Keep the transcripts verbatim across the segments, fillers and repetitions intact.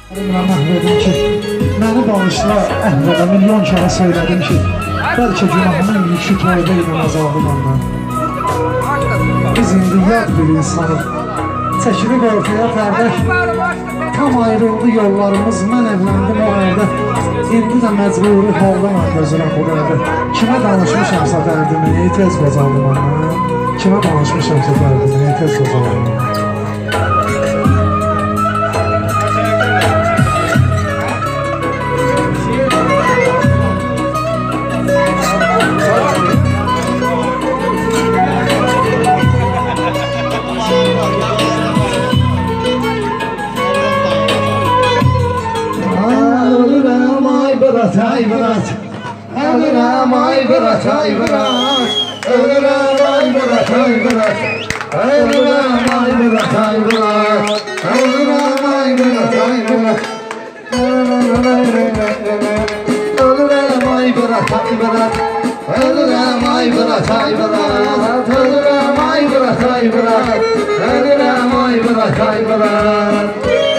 Dedim ki, məni bağışla, əhvədə milyon kere söyledim ki, bəlkə günahımın yükü toyda ilə azaldım ondan. Biz indi yad bir insanım, çəkilib ortaya pərdək, tam ayrıldı yollarımız, mən evləndim o evdə, indi də məcburi haldan gözürəm bu dərdə. Kimə danışmışamsa dərdimi, tez qocaldım ondan, kimə danışmışamsa dərdimi, tez qocaldım ondan. Ay bırak, ölürüm ay bırak, ay bırak, ölürüm ay bırak, ay bırak, ölürüm ay bırak, ay bırak, ölürüm ay bırak, ay bırak, ölürüm ay bırak, ay bırak, ölürüm ay bırak, ay bırak, ölürüm ay bırak, ay bırak, ölürüm ay bırak, ay bırak.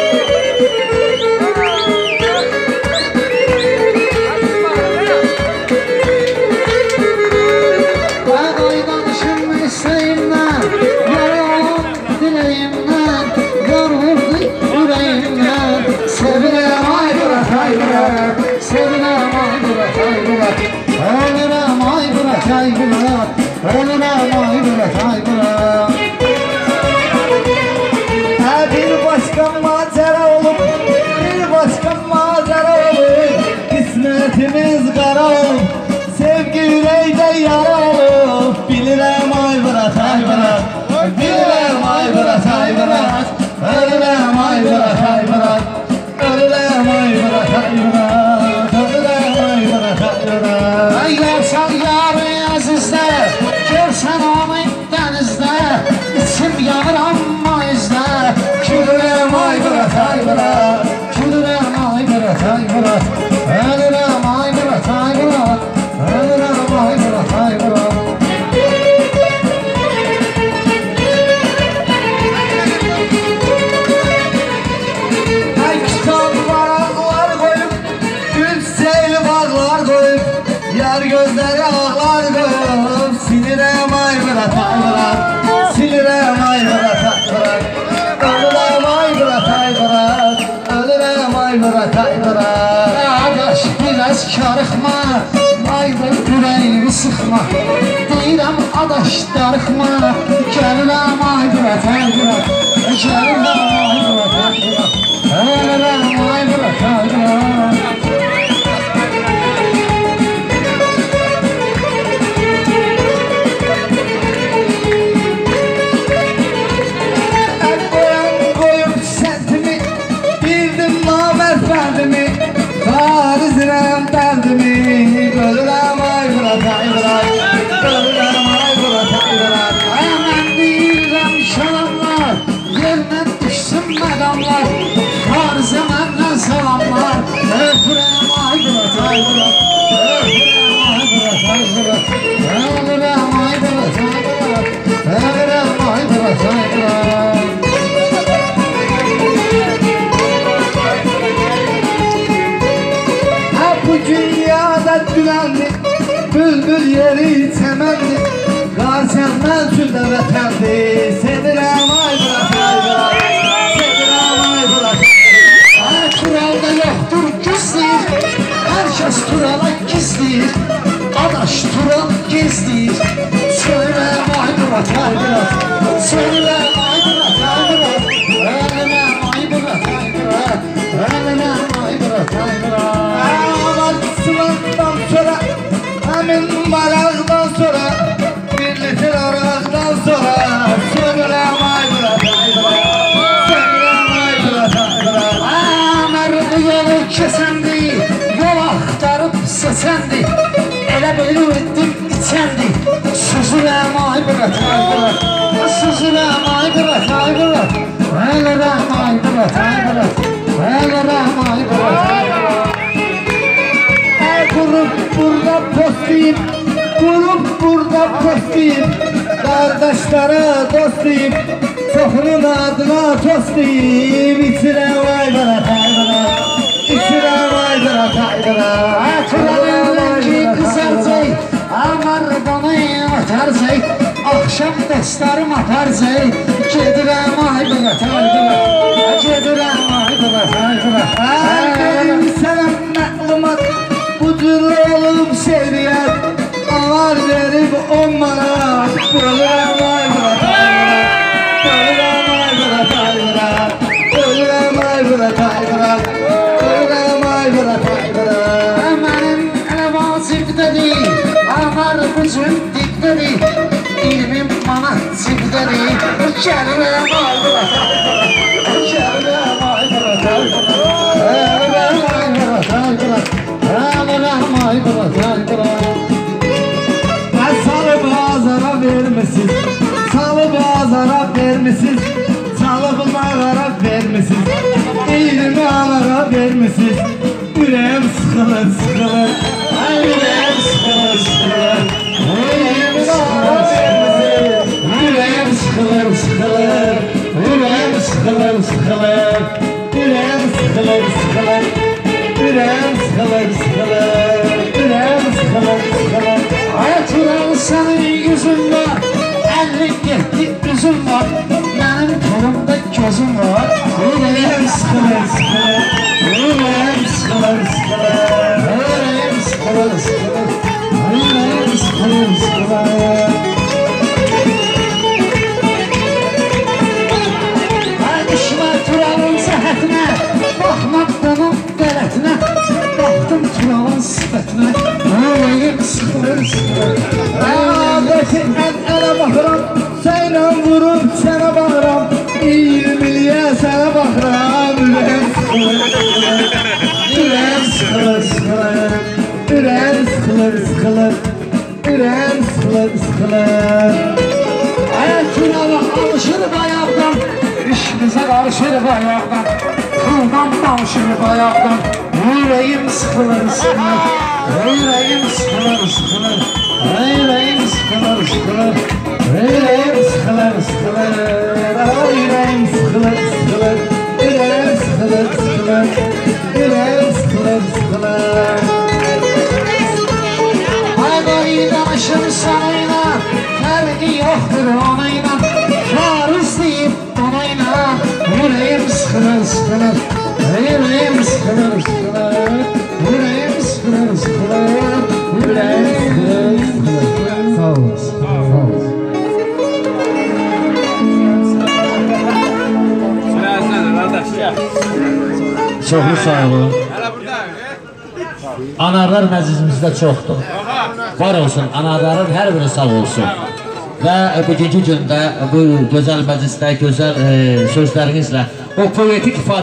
Bir başka macera olup, bir başka macera olup, kısmetimiz kara olup, sevgi yüreğde yara olup, bilirem ay bırak, ay bırak, bilirem ay bırak, ay bırak, ölürem ay bırak, ay bırak, ölürem ay bırak, ay bırak, ölürem ay bırak, ay bırak. Ay görsen yarı azizde, görsen onu denizde, içim yanır amma izde, külürem ay bırak, ay bırak, külürem ay bırak, ay bırak, ölürem ay bırak, ay bırak, ölürem ay bırak, ay bırak. Ay kitaplara ağlar koyup, gül çiçeğli bağlar koyup, yar gözleri ağlar koyup, silirem ay bırak, ay bırak, silirem ay bırak, ay bırak, ölürem ay bırak, ay bırak, ölürem ay bırak, ay bırak. Adaş biraz karıxma, aydır yüreğimi sıxma, deyirəm adaş darıxma, gəlirəm ay bırak, ay bırak, gəlirəm ay bırak, ay bırak, ölürəm ay bırak, ay bırak. Farizirem derdimi, ölürem ay bırak, ay bırak, ölürem ay bırak, ay bırak. Hemen deyirəm şalamlar, yerden düşsün məqamlar, Farizə məndən salamlar, öpürəm ay bırak, ay bırak, öpürəm ay bırak, ay bırak, ölürəm ay bırak, ay bırak, ölürəm ay bırak, ay bırak. Dünyada dülenli, bülbül yeri temelli, Gaziantep tülde vətənli, sevirəm ay bırak, ay bırak, sevirəm ay bırak. Ay Kuralda yoxdur gizliyir, herkes Turala gizliyir, adaş Tural gizliyir, sevirəm ay bırak, ay bırak, sevirəm ay bırak, ay bırak, ölürəm ay bırak, ay bırak, ölürəm ay bırak, ay bırak. Sılandan sonra, hemen maraqdan sonra, birlikte araqdan sonra, sönürəm ay bırak, ay bırak, sönürəm ay bırak, ay bırak. Mərdi yolu kəsəndi, yol axtarıb seçəndi, elə bilirdim içəndi, süzürəm ay bırak, ay bırak, süzürəm ay bırak, ay bırak, ölürəm ay bırak, ay bırak, ölürəm ay bırak, ay bırak. Kurup burada postayım, kurup burada postayım, kardeşlere dostayım, çoxunun adına tostayım, içirəm ay bırak, ay bırak. axşam dostlarım aparcay. Gedirəm Aybıqat, Aybıqat. Gedirəm Aybıqat, Aybıqat. Benim sana məlumat bu cür olub şehriyat. Avar verib on manat. Ölürəm Aybıqat, Aybıqat. Ölürəm Aybıqat, Aybıqat. Ölürəm Aybıqat, Aybıqat. Ölürəm Aybıqat, Aybıqat. Mənim əvazibdədir, ağar bucun dibdədir. İlmim manat cibdədir. Gəlirəm Aybıqat, Aybıqat. Gəlirəm Aybıqat, Aybıqat. Gəlirəm Aybıqat, Aybıqat. Gəlirəm Aybıqat, Aybıqat. Ben salı bazara vermişiz. Salı bazara vermişiz. Salı bazara vermişiz. İlmi alara vermişiz. Yüreğim sıkılır sıkılır. Ay yüreğim sıkılır sıkılır. Yüreğim sıkılır sıkılır. Yüreğim sıkılır sıkılır. Yüreğim sıkılır sıkılır. Yüreğim sıkılır sıkılır. Yüreğim sıkılır sıkılır. Yüreğim sıkılır sıkılır. Hayat ulan senin yüzün var, elli yetti üzüm var. Benim kolumda gözüm var. Yüreğim sıkılır sıkılır. Yüreğim sıkılır sıkılır. Yüreğim sıkılır sıkılır. Yüreğim sıkılır sıkılır. Ay düşme Tural'ın sehetine, bakma bunun deletine. Baktım Tural'ın sıfetine, yüreğim sıkılır sıkılır. Adeti en ele bakıram. Seyle vurup sana bakıram. İyimliye sana bakıram. Yüreğim sıkılır sıkılır. Yüreğim sıkılır sıkılır. Yüreğim sıkılır sıkılır. Ay Tural'a alışır bayağıdan, işimize karışır bayağıdan. Kıldan danışır bayağıdan, yüreğim sıkılır sıkılır. Yüreğim sıkılır sıkılır. Yüreğim sıkılır sıkılır. Yüreğim sıkılır sıkılır. Yüreğim sıkılır sıkılır. Yüreğim sıkılır sıkılır. Yüreğim sıkılır sıkılır. Ay dayı danışır sanayla, ferdi yoktur onayla. Farız deyip onayla, yüreğim sıkılır sıkılır. Yüreğim sıkılır sıkılır. Yüreğim sıkılır sıkılır. Yüreğim sıkılır sıkılır. Sağ olasın. Sağ olasın. Çoxlu sağ olun. Anarlar məclisimizdə çoxdur. Var olsun, anarların hər biri sağ olsun. Və bugünkü gündə bu gözəl məclisdə, gözəl e, sözlərinizlə o poetik ifadə